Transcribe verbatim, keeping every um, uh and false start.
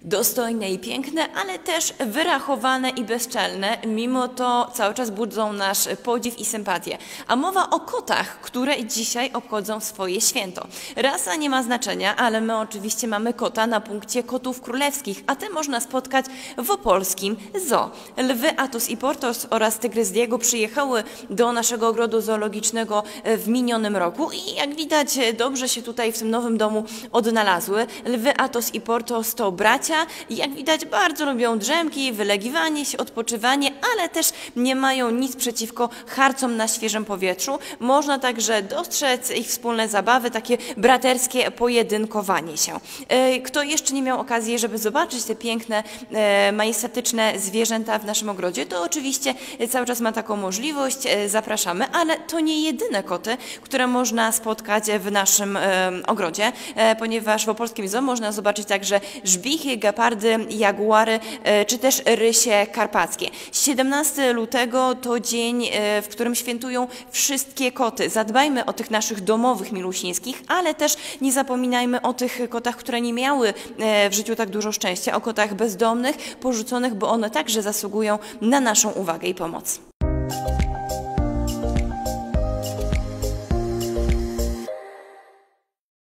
Dostojne i piękne, ale też wyrachowane i bezczelne, mimo to cały czas budzą nasz podziw i sympatię. A mowa o kotach, które dzisiaj obchodzą swoje święto. Rasa nie ma znaczenia, ale my oczywiście mamy kota na punkcie kotów królewskich, a te można spotkać w opolskim zoo. Lwy Athos i Porthos oraz tygrys Diego przyjechały do naszego ogrodu zoologicznego w minionym roku i jak widać dobrze się tutaj w tym nowym domu odnalazły. Lwy Athos i Porthos to bracia. Jak widać bardzo lubią drzemki, wylegiwanie się, odpoczywanie, ale też nie mają nic przeciwko harcom na świeżym powietrzu. Można także dostrzec ich wspólne zabawy, takie braterskie pojedynkowanie się. Kto jeszcze nie miał okazji, żeby zobaczyć te piękne, majestatyczne zwierzęta w naszym ogrodzie, to oczywiście cały czas ma taką możliwość, zapraszamy, ale to nie jedyne koty, które można spotkać w naszym ogrodzie, ponieważ w opolskim zoo można zobaczyć także żbichy, gepardy, jaguary, czy też rysie karpackie. siedemnastego lutego to dzień, w którym świętują wszystkie koty. Zadbajmy o tych naszych domowych milusińskich, ale też nie zapominajmy o tych kotach, które nie miały w życiu tak dużo szczęścia, o kotach bezdomnych, porzuconych, bo one także zasługują na naszą uwagę i pomoc.